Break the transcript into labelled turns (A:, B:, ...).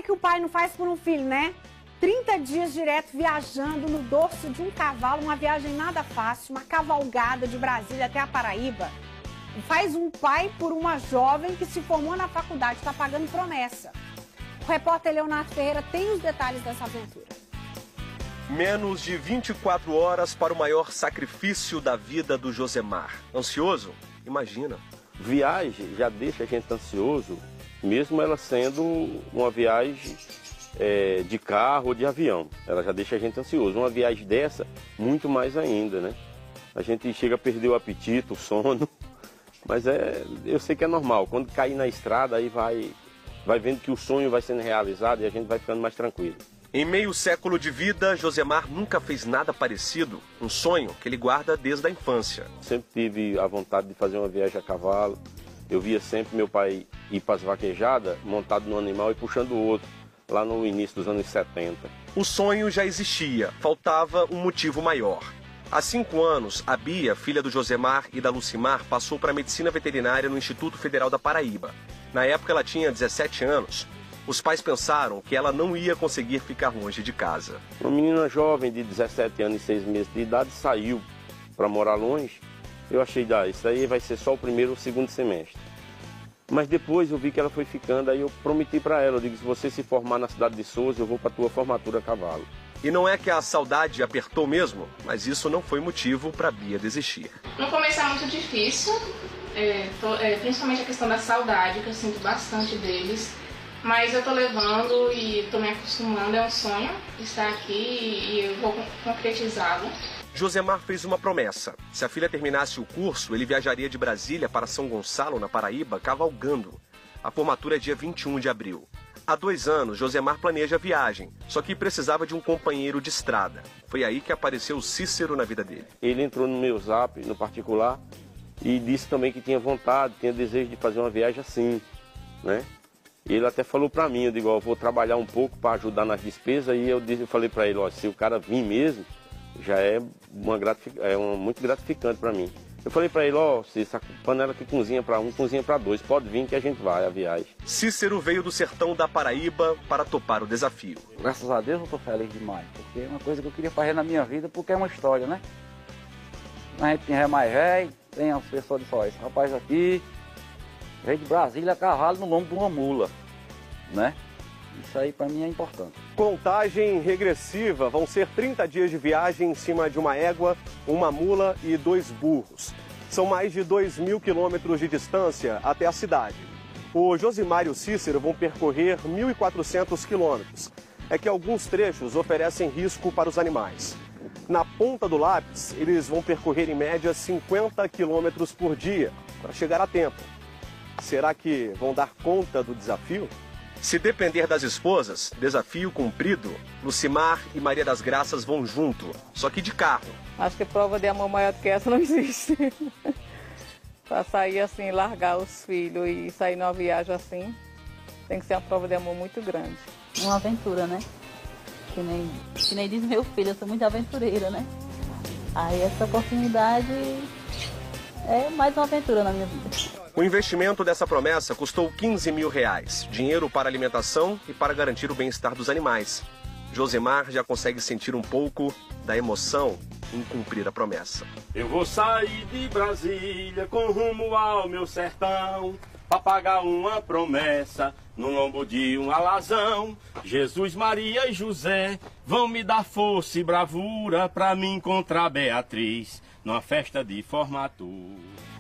A: que o pai não faz por um filho, né? 30 dias direto viajando no dorso de um cavalo, uma viagem nada fácil, uma cavalgada de Brasília até a Paraíba. Faz um pai por uma jovem que se formou na faculdade, está pagando promessa. O repórter Leonardo Ferreira tem os detalhes dessa aventura.
B: Menos de 24 horas para o maior sacrifício da vida do Josemar. Ansioso? Imagina.
C: Viagem já deixa a gente ansioso, mesmo ela sendo uma viagem de carro ou de avião. Ela já deixa a gente ansioso. Uma viagem dessa, muito mais ainda, né? A gente chega a perder o apetite, o sono, mas eu sei que é normal. Quando cair na estrada, aí vai vendo que o sonho vai sendo realizado e a gente vai ficando mais tranquilo.
B: Em meio século de vida, Josemar nunca fez nada parecido. Um sonho que ele guarda desde a infância.
C: Sempre tive a vontade de fazer uma viagem a cavalo. Eu via sempre meu pai ir para as vaquejadas, montado no animal e puxando o outro, lá no início dos anos 70.
B: O sonho já existia, faltava um motivo maior. Há 5 anos, a Bia, filha do Josemar e da Lucimar, passou para a medicina veterinária no Instituto Federal da Paraíba. Na época ela tinha 17 anos. Os pais pensaram que ela não ia conseguir ficar longe de casa.
C: Uma menina jovem de 17 anos e 6 meses de idade saiu para morar longe. Eu achei, isso aí vai ser só o primeiro ou segundo semestre. Mas depois eu vi que ela foi ficando, aí eu prometi para ela, eu digo, se você se formar na cidade de Souza, eu vou para a tua formatura a cavalo.
B: E não é que a saudade apertou mesmo, mas isso não foi motivo para Bia desistir.
D: No começo é muito difícil, principalmente a questão da saudade, que eu sinto bastante deles. Mas eu tô levando e tô me acostumando, é um sonho estar aqui e eu vou concretizá-lo.
B: Josemar fez uma promessa. Se a filha terminasse o curso, ele viajaria de Brasília para São Gonçalo, na Paraíba, cavalgando. A formatura é dia 21 de abril. Há 2 anos, Josemar planeja a viagem, só que precisava de um companheiro de estrada. Foi aí que apareceu o Cícero na vida dele.
C: Ele entrou no meu zap, no particular, e disse também que tinha vontade, tinha desejo de fazer uma viagem assim, né? Ele até falou para mim, eu digo, eu vou trabalhar um pouco para ajudar nas despesas, e eu falei para ele, ó, se o cara vir mesmo, já é muito gratificante para mim. Eu falei para ele, ó, se essa panela que cozinha para um, cozinha para 2, pode vir que a gente vai, a viagem.
B: Cícero veio do sertão da Paraíba para topar o desafio.
E: Graças a Deus eu estou feliz demais, porque é uma coisa que eu queria fazer na minha vida, porque é uma história, né? A gente é mais velho, tem as pessoas de só, esse rapaz aqui veio de Brasília a cavalo no lombo de uma mula, né? Isso aí para mim é importante.
B: Contagem regressiva, vão ser 30 dias de viagem em cima de uma égua, uma mula e 2 burros. São mais de 2.000 quilômetros de distância até a cidade. O Josemar e o Cícero vão percorrer 1.400 quilômetros. É que alguns trechos oferecem risco para os animais. Na ponta do lápis, eles vão percorrer em média 50 quilômetros por dia para chegar a tempo. Será que vão dar conta do desafio? Se depender das esposas, desafio cumprido, Lucimar e Maria das Graças vão junto, só que de carro.
F: Acho que prova de amor maior do que essa não existe. Para sair assim, largar os filhos e sair numa viagem assim, tem que ser uma prova de amor muito grande.
G: Uma aventura, né? Que nem diz meu filho, eu sou muito aventureira, né? Aí essa oportunidade é mais uma aventura na minha vida.
B: O investimento dessa promessa custou R$15 mil, dinheiro para alimentação e para garantir o bem-estar dos animais. Josemar já consegue sentir um pouco da emoção em cumprir a promessa.
C: Eu vou sair de Brasília com rumo ao meu sertão, para pagar uma promessa no lombo de um alazão. Jesus, Maria e José vão me dar força e bravura para me encontrar Beatriz numa festa de formatura.